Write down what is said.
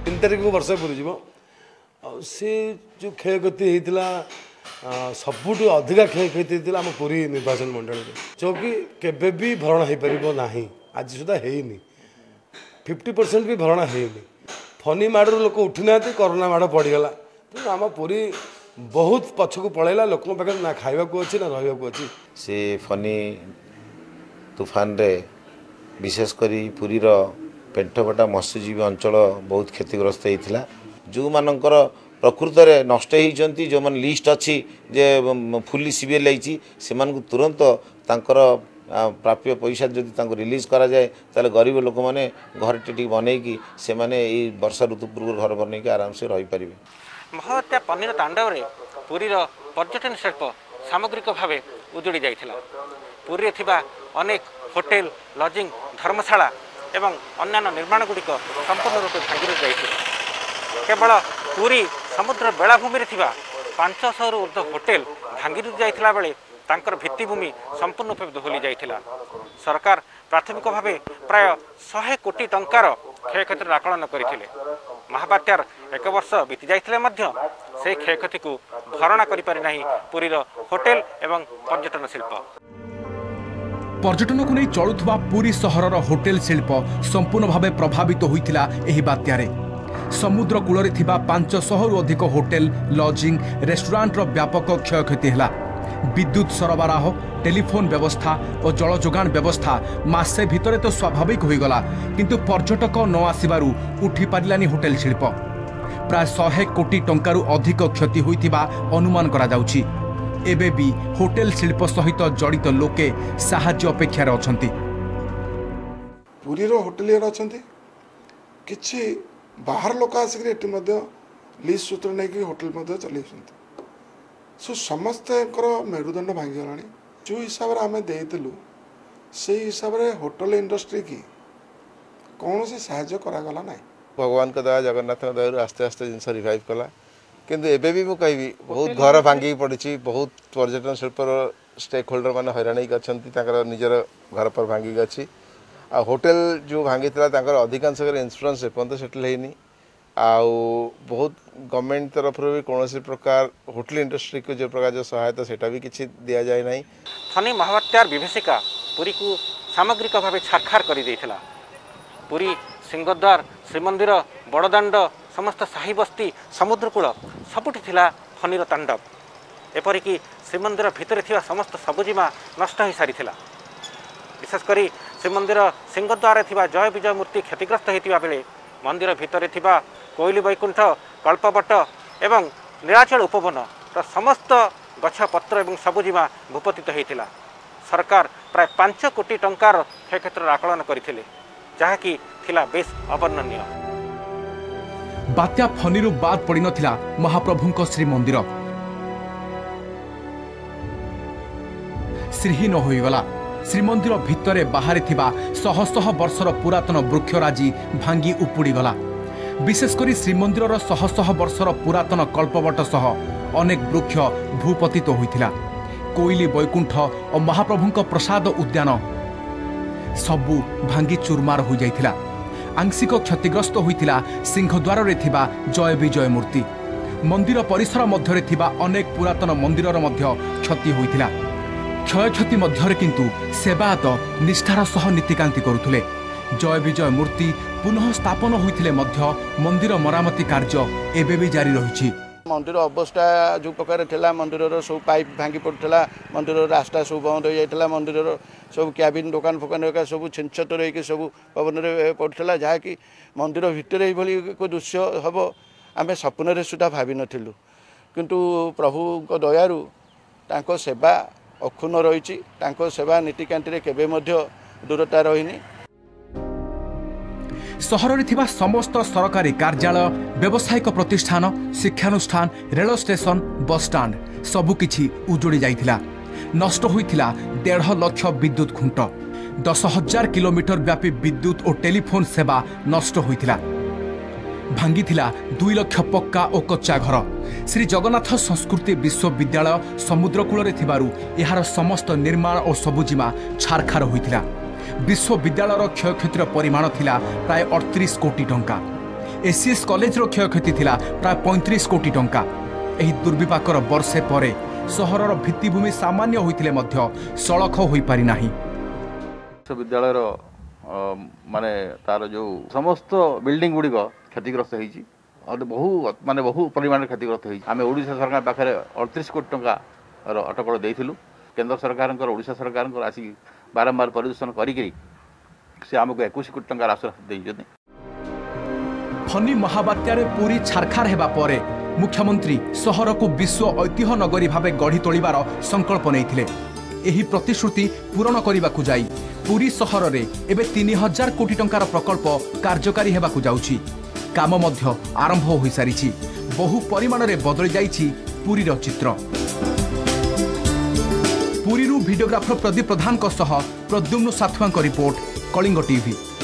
3 तारिख को वर्ष पूरी सी जो क्षयक्षति होता सबुठ अधिका क्षयक्षति होता आम पुरी निर्वाचन मंडल जो कि केबे भी भरण हो पार ना आज सुधा है 50% भी भरण है फनी माड़ लोक उठी ना कोरोना माड़ पड़गला तो आम पुरी बहुत पछक पलैला लोक पाखे ना खावा अच्छी ना रहा अच्छी से फनी तूफान रे विशेषकर पुरीर पेंटपटा मत्स्यजीवी अंचल बहुत क्षतिग्रस्त होता जो मानकर प्रकृत में नष्ट होती जो मैंने लिस्ट अच्छी जे फुली सीबीआई लगी से तुरंत तांकर प्राप्य पैसा जदि रिलीज करा जाए ताले गरीब लोक मैंने घर टी बनईकी से माने वर्षा ऋतु पूर्व घर बनईकी आराम से रही पारे। महाबात्या फनीर तांडव रे पुरीर पर्यटन शिल्प सामग्रिक भाव उजुड़ी जाइथिला। पुरी थिबा अनेक होटेल लजिंग धर्मशाला एवं अन्यान्य निर्माण गुड़िक संपूर्ण रूप भांगी जाइथिला। केवल पुरी समुद्र बेलाभूमि 500 रु ऊर्ध्व होटेल भांगी जाइथिला बेले तांकर भित्तिभूमि संपूर्ण रूप दहली जाइथिला। सरकार प्राथमिक भाव प्राय 100 कोटी टंकार क्षयक्षतिर आकलन करथिले। महाबात्यार 1 वर्ष बीती जाइथिले मध्य से क्षयक्षति को भरणा करि पारि नाही पुरीर होटेल एवं पर्यटन शिल्प। पर्यटन को नहीं चलुवा पुरी सहरर होटेल शिल्प संपूर्ण भाव प्रभावित होइथिला एही बात्यारे। समुद्र कूल 500 रु अधिक होटेल लजिंग रेस्टोरेंट व्यापक क्षयक्षति है। विद्युत सरबराह टेलीफोन व्यवस्था और जल जोगान व्यवस्था मासे भितर तो स्वाभाविक होईगला किंतु पर्यटक न आसबारू उठी पारिलानी होटेल शिल्प। प्राय 100 कोटी टंकारु अधिक क्षति होइथिबा अनुमान करा जाउछि। एबे भी होटेल शिल्प सहित जड़ित लोके साहाय्य अपेक्षार अछंती। पुरीर होटेलियर अछंती किछि बाहर लोक आसिक लिस्ट सूत्र नहीं होटेल चल सो समस्त मेरुदंड भांगीगला जो हिसाब से आम देलु से हिसाब से होटेल इंडस्ट्री की कौन से साहाय्य करागला ना। भगवान का दया जगन्नाथ दया आस्ते आस्ते जिन रिवाइव कला किंतु एबे भी मुझे कहि बहुत घर भांगी पड़ी बहुत पर्यटन शिल्प स्टेक होल्डर मैंने हैरान होकर निजर घर पर भांगी अच्छी आ होटेल जो भांगी अधिकांश इंश्योरेंस एपर्त सेटल होनी आउ बहुत गवर्नमेंट तरफ भी कौन प्रकार होटेल इंडस्ट्री को जो प्रकार जो सहायता सेटा भी किसी दि जाए ना। फनी महाबात्यार विभीषिका पुरी को सामग्रिक भाव छारखार कर देथिला। पुरी सिंहद्वार श्रीमंदिर बड़दाण्ड समस्त साही बस्ती समुद्रकूल सबुठी थिला फनीर तांडव। एपरिकी श्रीमंदिर भितर थिबा समस्त सबुजिमा नष्ट हो सारी। विशेषकर श्रीमंदिर सिंहद्वार थिबा जय विजय मूर्ति क्षतिग्रस्त होता बेले मंदिर भितर थिबा कोइली बैकुंठ कल्पवट एवं नीलाचल उपवन समस्त गछपत्र एवं सबुजिमा भूपतित होता। सरकार प्राय 5 कोटी टंकार क्षयक्षतिर आकलन करथिले जहाँकि थिला बेस अवर्णनीय। बात्या फनीरु बाद पड़ी नथिला महाप्रभुंक श्रीमंदिर श्रीहीन होईगला। श्रीमंदिर भितरे बाहर थिबा शह शह वर्षर पुरातन वृक्षराजी भांगी उपुड़ी गला। विशेषकर श्रीमंदिर शह शह वर्षर पुरातन कल्पवट सह अनेक वृक्ष भूपतित होइथिला। कोइली बैकुंठ और महाप्रभुंक प्रसाद उद्यान सबू भांगी चूरमार हो जाइथिला। आंशिक क्षतिग्रस्त होइथिला सिंहद्वार रे थिबा जय विजय मूर्ति। मंदिर परिसर मध्य थिबा अनेक पुरातन मंदिरर मध्य क्षति होइथिला। क्षयक्षति मध्य किंतु सेवायत निष्ठार सह नीतिकांति करुथुले। जय विजय मूर्ति पुनः स्थापन होइथिले मध्य मंदिर मरामती कार्य एबे भी जारी रहिछि। मंदिर अवस्था जो प्रकार थिला मंदिर सब पाइप भांगी पड़ता मंदिर रास्ता सब बंद हो जाता मंदिर सब क्याबिन दुकान फुकान सब छिंछतर होकर सब पवन में पड़ता जहाँकि मंदिर भितर एक दृश्य हम आम स्वप्न सुधा भाव नथिलु किंतु प्रभु दयारु तांको सेवा अक्षुण रही सेवा नीतिकांति केबे दूरता रहीनी। सहर में समस्त सरकारी कार्यालय व्यावसायिक प्रतिष्ठान शिक्षानुष्ठान रेल स्टेशन बस स्टाण्ड सबुकिछि उजुड़ी जाइथिला। नष्ट होइथिला 1.5 लाख विद्युत खुंट 10,000 किलोमीटर व्यापी विद्युत और टेलीफोन सेवा नष्ट होइथिला। भांगिथिला 2 लाख पक्का और कच्चा घर। श्री जगन्नाथ संस्कृति विश्वविद्यालय समुद्रकूल थिबारु एहार समस्त निर्माण और सबुजिमा छारखार होइथिला। विश्वविद्यालयर क्षयक्षतिर परिमाण थिला प्राय 38 कोटी टंका। एसीएस कॉलेज रो क्षयक्षति थिला प्राय 35 कोटी टंका। एही दुर्विपाकर वर्षे परे सहरर भित्तिभूमि सामान्य होइथिले मध्य सड़क होई पारि नाही। विश्वविद्यालय माने तार जो समस्त बिल्डिंग गुड़िक क्षतिग्रस्त होती बहु परिमाण क्षतिग्रस्त होती। आम ओडिशा सरकार पाखे 38 कोटी टंका अटकल देइथिलु। केंद्र सरकार ओडिशा सरकार आसिक बारंबार परिदर्शन करी से आमको 21 कोटी टंका राशि देइछथि। फनी महाबात्यारे पूरी छारखार हेबा परे मुख्यमंत्री सहर को विश्व ऐतिह्य नगरी भावे गढ़ी तोलिबार संकल्प नैथिले। एही प्रतिश्रुति पूरण करने जाई पुरी सहर रे एबे 3000 कोटी टंकार प्रकल्प कार्यकारी हेबाकु जाउछि। काम मध्य आरंभ होई सारिछि। बहु परिमाण रे बदली जाइछि पुरीर चित्र। पुरीरू भिडियोग्राफर प्रदीप प्रधान सह प्रद्युम्न साथुआंक रिपोर्ट, कलिंग टीवी।